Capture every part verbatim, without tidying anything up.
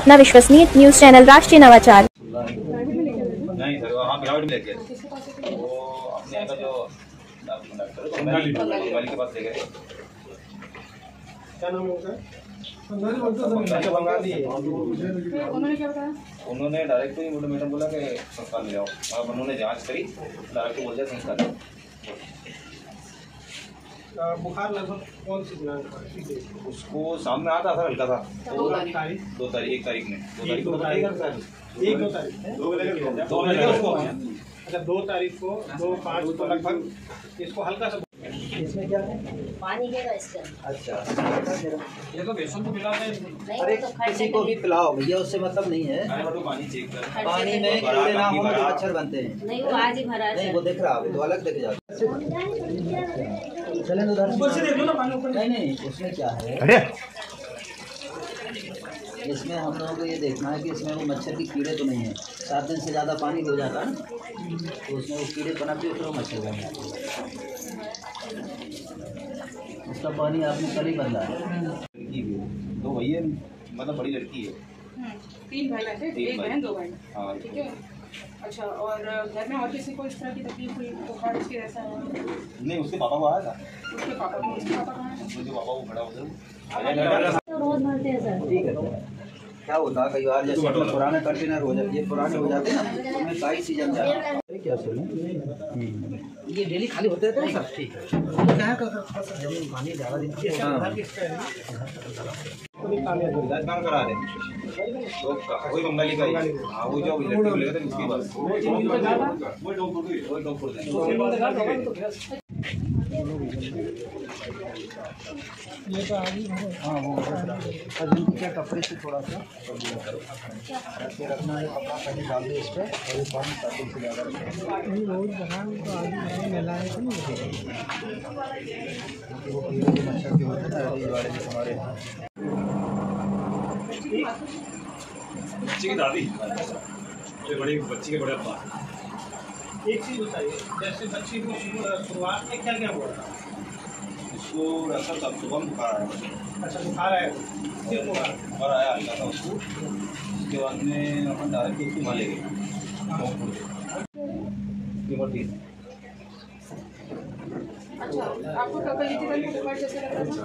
अपना विश्वसनीय news channel राष्ट्रीय नवाचार। नहीं सर, वहाँ ग्राउंड में लेके वो अपने का जो बंगाली के पास ले गए। क्या नाम होता है? बंगाली। उन्होंने क्या बताया? उन्होंने डायरेक्ट ही बोला, मैडम बोला कि संस्कार ले जाओ। अब उन्होंने जांच करी, डायरेक्ट बोल दिया संस्कार ले। बुखार लगभग कौन सी दिनांक पर? उसको सामने आता था हल्का था। दो तारीख दो तारीख एक तारीख में दो तारीख दो तारीख एक दो तारीख दो दो लगे उसको। अच्छा, दो तारीख को दो पाँच को लगभग इसको हल्का सा। इसमें क्या है? पानी देगा इसके। अच्छा, ये तो बेसन को पिलाते हैं। अरे तो किसी को भी पिलाओ भैया, उससे मतलब नहीं है। अरे तो पानी चेक कर। पानी में कीड़े ना हो तो मच्छर बनते हैं। नहीं वो आज ही भरा है। नहीं वो दिख रहा है, तो अलग दिख जाता है। चलें उधर ऊपर से देख लो ना पानी ऊपर। नहीं नहीं, उसमें क्या है? अरे इसमें हम लोगों को ये देखना है कि इसमें वो मच्छर की कीड़े तो नहीं है। सात दिन से ज़्यादा पानी हो जाता है तो उसमें वो कीड़े पनपते फिर वो मच्छर बन जाते हैं। उसका पानी आपने कल ही बदला है। दो भैया मतलब बड़ी लड़की है। तीन भाई बहन थे, एक बहन दो भाई। हाँ ठीक है। अच्छा, और घर में और किसी को इस तरह की तकलीफ हुई? बुखार इसके जैसा है? नहीं, उसके पापा को आया था। उसके पापा को? उसके पापा कहाँ हैं? उसके पापा को खड़ा होकर रोज भरते हैं सर। ठीक है। क्या होता है कई बार जैसे पुराने कंटेनर हो जाते, ये पुराने हो जाते हैं ना, उसमें काई सीजन जाता है। क्या सुने ये डेली खाली होते हैं सर? ठीक है। क्या है पानी ज़्यादा दिन काम करा रहे तो कोई बंगाली का ही। हाँ, वो जो लड़की बोलेगा था उसके पास वो डॉक्टर ये तो आगे हाँ वो क्या कपड़े से थोड़ा सा ऐसे रखना है। कपड़ा कहीं डाल दे इस पर और ये पानी ताकि से ज़्यादा रोज बहार तो आगे मेला है तो वो कीड़े के मच्छर के होते हैं ना वाले जो हमारे बच्ची की दादी बड़ी बच्ची के बड़े अब्बा। एक चीज़ बताइए, जैसे बच्ची को शुरुआत में क्या क्या हुआ था? उसको अक्सर सब सुबह में बुखार आया। अच्छा, बुखार आया, फिर बुखार बुखार आया हल्का था उसको। उसके बाद में अपन डायरेक्ट उसको वहाँ ले गए। अच्छा, आपको कब गई थी? कल बुखार जैसे लग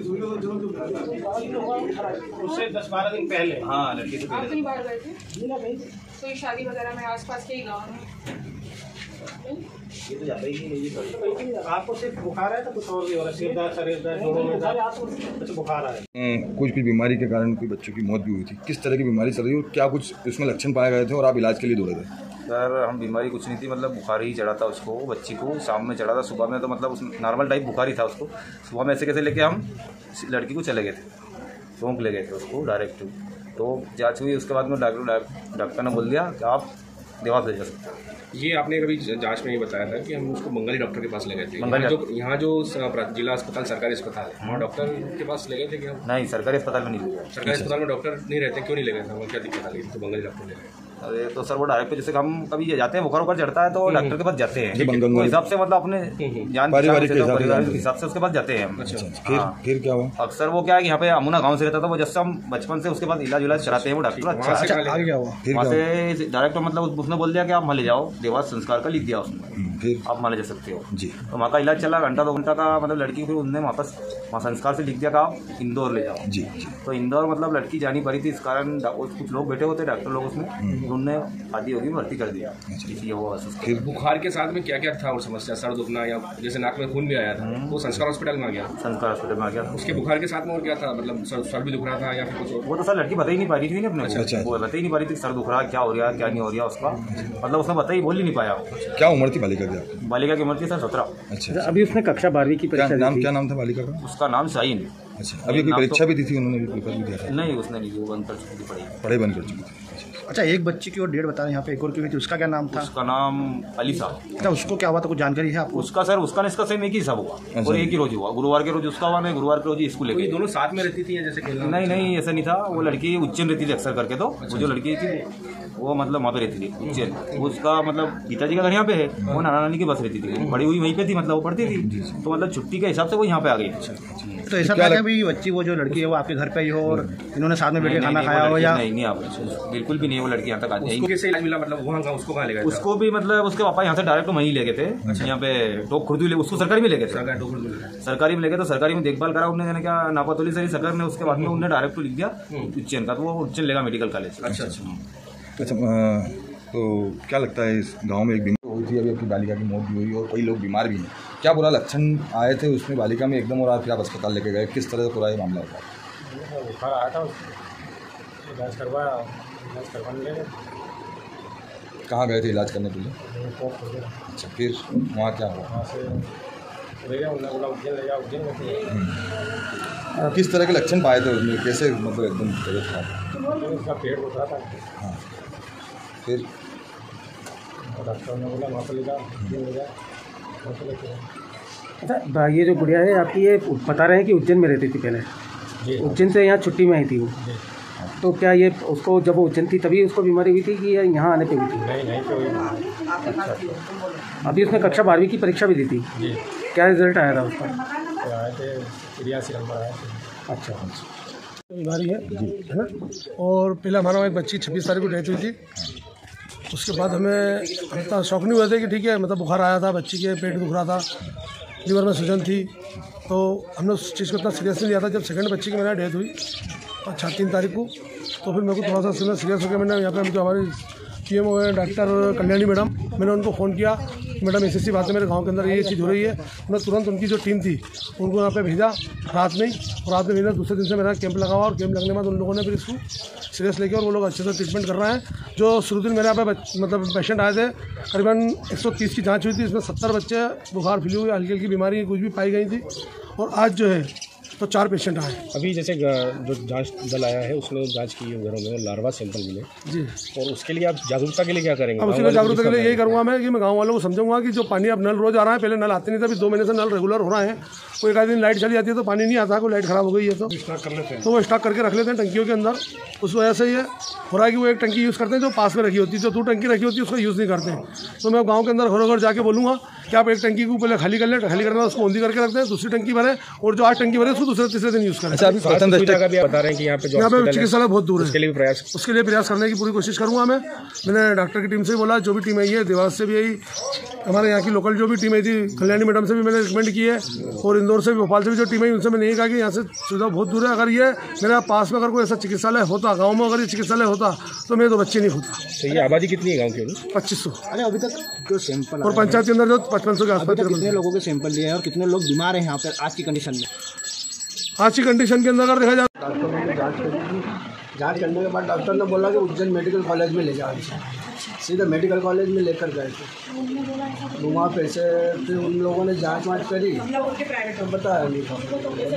रहा था? उससे दस बारह दिन पहले। हाँ, लड़की से आप कहीं बाहर गए थे? कोई शादी वगैरह में आसपास के ही गाँव में? ये तो जाता ही नहीं है। आपको सिर्फ बुखार है तो कुछ और भी हो रहा है? सिर दर्द, शरीर दर्द, जोड़ों में दर्द? अच्छा, बुखार आया। कुछ कुछ बीमारी के कारण कोई बच्चों की मौत भी हुई थी। किस तरह की बीमारी चल रही है और क्या कुछ इसमें लक्षण पाए गए थे और आप इलाज के लिए दौड़े थे? सर, हम बीमारी कुछ नहीं थी, मतलब बुखार ही चढ़ा था उसको, बच्ची को। शाम में चढ़ा था, सुबह में तो मतलब उस नॉर्मल टाइप बुखार ही था उसको। सुबह में ऐसे कैसे लेके हम लड़की को चले गए थे, चौंक ले गए थे उसको डायरेक्ट। तो जाँच हुई, उसके बाद में डॉक्टर डॉक्टर ने बोल दिया कि आप देवास ले जा सकते हैं। ये आपने कभी जांच में ये बताया था कि हम उसको बंगाली डॉक्टर के पास ले गए थे। बंगाली जो यहाँ जो जिला अस्पताल सरकारी अस्पताल है वहाँ डॉक्टर के पास ले गए थे कि हम? नहीं, सरकारी अस्पताल में नहीं ले गए। सरकारी अस्पताल में डॉक्टर नहीं रहते, क्यों नहीं ले गए थे? वहाँ क्या दिक्कत आ गई तो बंगाली डॉक्टर ले गए? अरे तो सर वो डायरेक्ट जैसे हम कभी जाते हैं, बुखार उखार चढ़ता है तो डॉक्टर के पास जाते हैं। तो हिसाब से मतलब अपने जान पारिवारिक के हिसाब से उसके पास जाते हैं। अच्छा, फिर फिर क्या हुआ? अक्सर वो क्या है, यहाँ पे अमुना गांव से रहता था वो, जैसे हम बचपन से उसके पास इलाज इलाज कराते हैं वो डॉक्टर। अच्छा, आगे क्या हुआ? फिर वहाँ से डायरेक्ट मतलब उसने बोल दिया कि आप वहाँ ले जाओ, देवास संस्कार का लिख दिया उसने, फिर आप वहाँ ले जा सकते हो जी। तो वहाँ का इलाज चला घंटा दो घंटा का, मतलब लड़की फिर उनने वापस वहाँ संस्कार से लिख दिया कि आप इंदौर ले जाओ जी जी। तो इंदौर मतलब लड़की जानी पड़ी थी, इस कारण कुछ लोग बैठे होते डॉक्टर लोग उसमें, उन्होंने आधी होगी भर्ती कर दिया। इसलिए वो फिर बुखार के साथ में क्या क्या था और समस्या? सर दुखना या जैसे नाक में खून भी आया था, वो संस्कार हॉस्पिटल में आ गया? संस्कार हॉस्पिटल में आ गया। उसके बुखार के साथ में और क्या था? मतलब सर सर भी दुख रहा था या फिर कुछ और? वो तो सर लड़की बता ही नहीं पा रही थी ना अपने को। अच्छा, वो बता ही नहीं पा रही थी सर दुख रहा क्या हो रहा है क्या नहीं हो रहा उसका, मतलब उसने बता ही बोल ही नहीं पाया। क्या उम्र थी बालिका की? बालिका की उम्र थी सर सत्रह। अच्छा, अभी उसने कक्षा बारहवीं की परीक्षा नाम क्या नाम था बालिका का? उसका नाम शाहीन। अच्छा, अभी कोई परीक्षा भी दी थी उन्होंने? भी पेपर भी दिया था? नहीं, उसने नहीं, वो बंद कर चुकी थी पढ़ाई, पढ़ाई बंद कर चुकी थी। अच्छा, एक बच्ची की और डेढ़ बता रहे हैं यहाँ पे, एक और की हुई थी, उसका क्या नाम था? उसका नाम अलीसा। क्या उसको क्या हुआ था, कुछ जानकारी है आपको? उसका सर उसका इसका सेम एक ही सब हुआ और एक ही रोज हुआ, गुरुवार के रोज उसका हुआ, मैं गुरुवार के रोज ही स्कूल लेके। दोनों साथ में रहती थी जैसे खेलना? नहीं नहीं, ऐसा नहीं था, वो लड़की उज्जैन रहती थी अक्सर करके। तो वो जो लड़की थी वो मतलब वहाँ पे रहती थी उज्जैन, उसका मतलब पिताजी का घर यहाँ पे है, वो नाना नानी की बस रहती थी, बड़ी हुई वहीं पे थी, मतलब वो पढ़ती थी, तो मतलब छुट्टी के हिसाब से वो यहाँ पे आ गई। तो ऐसा क्या भी बच्ची वो जो लड़की है वो आपके घर पे ही हो और इन्होंने साथ में बैठ के खाना खाया हो या नहीं नहीं आप बिल्कुल भी नहीं, वो लड़की यहाँ तक आती उसको कैसे इलाज मिला, मतलब वहाँ का उसको कहाँ ले गए? उसको भी मतलब उसके पापा यहाँ से डायरेक्ट वहीं ले गए थे। अच्छा। यहाँ पे टोक खुर्द ले, उसको सरकारी में ले गए थे, सरकारी में ले गए तो सरकारी में देखभाल करा उन्होंने, क्या नापातोली से सरकार ने, उसके बाद में उन्होंने डायरेक्ट लिख दिया उज्जैन का, तो वो उज्जैन लेगा मेडिकल कॉलेज। अच्छा अच्छा अच्छा तो क्या लगता है इस गांव में एक बीमारी हुई थी, अभी आपकी बालिका की मौत भी हुई और कई लोग बीमार भी हैं, क्या बुरा लक्षण आए थे उसमें बालिका में एकदम, और आप फिर आप अस्पताल लेके गए, किस तरह से पूरा ये मामला होता? बुखार आया था, इलाज करवाया, इलाज करवाने गए। कहाँ गए थे इलाज करने के लिए? अच्छा, फिर वहाँ क्या हुआ? वहाँ से ले गया, उन्होंने बोला उज्जैन ले गया, उज्जैन में किस तरह के लक्षण पाए थे उसमें, कैसे मतलब एकदम तबीयत खराब? उसका पेट उठ रहा था। हाँ, फिर डॉक्टर ने बोला वहाँ पर ले जाओ, उज्जैन ले जाओ, वहाँ पर लेके गए। अच्छा, ये जो गुड़िया है आपकी, ये बता रहे हैं कि उज्जैन में रहती थी पहले, उज्जैन से यहाँ छुट्टी में आई थी वो, तो क्या ये उसको जब वो उज्जैन थी तभी उसको बीमारी हुई थी कि यहाँ आने पे हुई थी? नहीं नहीं कोई। अच्छा, अभी उसने कक्षा बारहवीं की परीक्षा भी दी थी, क्या रिजल्ट आया था उसका? आए थे तिरासी नंबर आए थे। अच्छा बीमारी है है ना। और पहले हमारा वहाँ एक बच्ची छब्बीस तारीख को डेथ हुई थी, उसके बाद हमें इतना शौक नहीं हुआ था कि ठीक है, मतलब बुखार आया था, बच्ची के पेट दुख रहा था, लीवर में सूजन थी, तो हमने उस चीज़ को इतना सीरियस नहीं लिया था। जब सेकंड बच्ची की मेरी डेथ हुई अच्छा तीन तारीख को, तो फिर मेरे को थोड़ा सा सीरियस हो गया। मैंने यहाँ पे जो हमारी पी एम ओ है डॉक्टर कल्याणी मैडम, मैंने उनको फ़ोन किया, मैडम ऐसी ऐसी बात है मेरे गांव के अंदर ये चीज़ हो रही है। मैं तुरंत उनकी जो टीम थी उनको यहाँ पे भेजा रात में ही, और रात में भेजा, दूसरे दिन से मेरा कैंप लगा हुआ, और कैंप लगने के बाद उन लोगों ने फिर इसको सीरियस लेके और वो लोग अच्छे से ट्रीटमेंट कर रहे हैं। जो शुरू दिन मेरे यहाँ पे मतलब पेशेंट आए थे, करीबन एक सौ तीस की जाँच हुई थी, इसमें सत्तर बच्चे बुखार फ्लू हुई, हल्की हल्की बीमारी कुछ भी पाई गई थी, और आज जो है तो चार पेशेंट आए। अभी जैसे जो जांच दल आया है उसने जांच की है घरों में, लार्वा सैंपल मिले जी, और उसके लिए आप जागरूकता के लिए क्या करेंगे? अब उसके लिए जागरूकता के लिए यही करूँगा मैं कि मैं गाँव वालों को समझाऊंगा कि जो पानी अब नल रोज आ रहा है, पहले नल आते नहीं था, अभी दो महीने से नल रेगुलर हो रहा है। कोई एक आध दिन लाइट चली जाती है तो पानी नहीं आता, कोई लाइट खराब हो गई है तो स्टॉक कर लेते हैं, तो वो स्टॉक करके रख लेते हैं टंकियों के अंदर। उस वजह से ये हो रहा है कि वो एक टंकी यूज़ करते हैं जो पास में रखी होती है, जो दो टंकी रखी होती है उसको यूज़ नहीं करते हैं। तो मैं गाँव के अंदर घरों घर जाके बोलूँगा कि आप एक टंकी को पहले खाली कर लें, खाली करना उसको ओंधी करके रखते हैं, दूसरी टंकी भरें, और जो आज टंकी भरे उसको दूसरे तीसरे दिन यूज़ करें। अच्छा, अभी प्रथम जगह भी बता रहे हैं कि यहाँ पे यहाँ पे चिकित्सालय बहुत दूर है, उसके लिए भी प्रयास उसके लिए प्रयास करने की पूरी कोशिश करूँगा मैं। मैंने डॉक्टर की टीम से भी बोला, जो भी टीम आई है, देवास से भी आई, हमारे यहाँ की लोकल जो भी टीम आई थी कल्याणी मैडम से भी मैंने रिकमेंड की है, और इंदौर से भी, भोपाल से भी जो टीम आई उनसे मैंने यही कहा कि यहाँ से सुविधा बहुत दूर है। अगर ये मेरे पास में अगर कोई ऐसा चिकित्सालय होता, गाँव में अगर ये चिकित्सालय होता तो मेरे तो बच्चे नहीं होता। तो ये आबादी कितनी है गाँव की? पच्चीस सौ। अरे अभी तक जो सैंपल और पंचायत के अंदर जो पचपन सौ के आसपास कितने लोगों के सैंपल लिए हैं और कितने लोग बीमार हैं यहाँ पर आज की कंडीशन में? आज की कंडीशन के अंदर अगर देखा जाए, डॉक्टर ने जांच करी, जांच करने के बाद डॉक्टर ने बोला कि उज्जैन मेडिकल कॉलेज में ले जाओ, सीधा मेडिकल कॉलेज में लेकर गए थे। तो वहाँ पे से फिर उन लोगों ने जांच वाँच करी तो बताया नहीं था।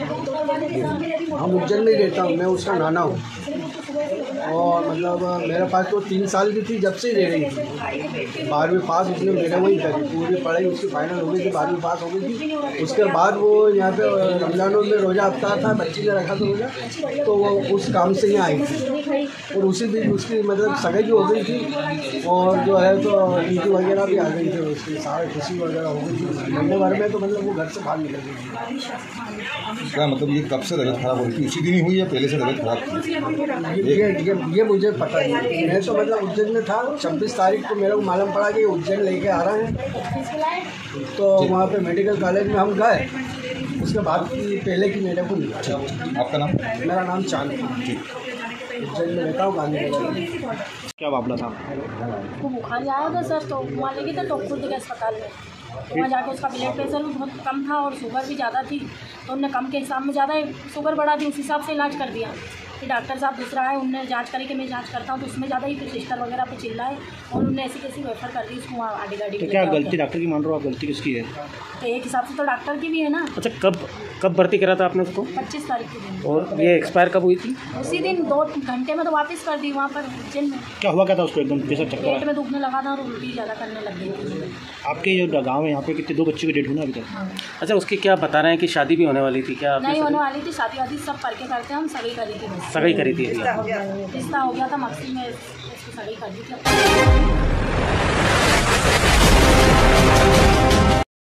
हम उज्जैन में ही रहता हूँ, मैं उसका नाना हूँ, और मतलब मेरे पास तो तीन साल की थी जब से रह रही थी। बारहवीं पास उसने मेरे वहीं करी, पूरी पढ़ाई उसकी फाइनल हो गई थी, बारहवीं पास हो गई थी। उसके बाद वो यहाँ पे रमजानों में रोज़ा अफ्तार था, बच्ची ने रखा था रोज़ा, तो वो उस काम से यहाँ आई थी, और उसी दिन उसकी मतलब सगाई भी हो गई थी, और जो है तो ईदी वगैरह भी आ गई थी, उसकी सारे खुशी वगैरह हो गई थी। महीने भर में तो मतलब वो घर से बाहर निकल गई थी। क्या मतलब ये कब से तबीयत खराब हो रही थी, उसी दिन ही हुई या पहले से तबीयत खराब थी? ये ये ये मुझे पता नहीं, मैं तो मतलब उज्जैन में था। छब्बीस तारीख को मेरे को मालूम पड़ा कि उज्जैन लेके आ रहे हैं, तो वहाँ पे मेडिकल कॉलेज में हम गए। उसके बाद की पहले की मेरे को नहीं। आपका नाम? मेरा नाम चांद, उज्जैन में रहता हूँ, गांधी नगर। क्या मामला था? वो बुखार आया था सर, तो वहाँ ले गए थे टोक खुर्द के अस्पताल में। तो वहाँ जाके उसका ब्लड प्रेशर भी बहुत कम था और शुगर भी ज़्यादा थी, तो उन्होंने कम के हिसाब में ज़्यादा शुगर बढ़ा दी, उस हिसाब से इलाज कर दिया। फिर डॉक्टर साहब दूसरा है, उन्होंने जांच करी कि मैं जांच करता हूँ, तो उसमें ज़्यादा ही फिर सिस्टर वगैरह पे चिल्लाए और उन्होंने ऐसी कैसी रेफर कर दी उसको वहाँ आडी गाड़ी। तो क्या गलती डॉक्टर की मान रहे हो आप? गलती किसकी है? तो एक हिसाब से तो डॉक्टर की भी है ना। अच्छा, कब कब भर्ती करा था आपने उसको? पच्चीस तारीख के दिन। और ये एक्सपायर कब हुई थी? उसी दिन दो घंटे में तो वापस कर दी वहाँ पर उज्जैन में। क्या हुआ क्या था उसको? एकदम कैसा चक्कर? पेट में दुखने लगा था और उल्टी ज़्यादा करने लग गई थी। आपके जो गाँव है यहाँ पे कितने दो बच्चों की डेट हुई ना अभी तक? अच्छा, उसकी क्या बता रहे हैं कि शादी भी होने वाली थी क्या? नहीं होने वाली थी, शादी वादी सब करके करते हम सगाई करी थी, बस सगाई करी थी, रिश्ता हो गया था, मक्सी में इसकी सगाई कर दी थी।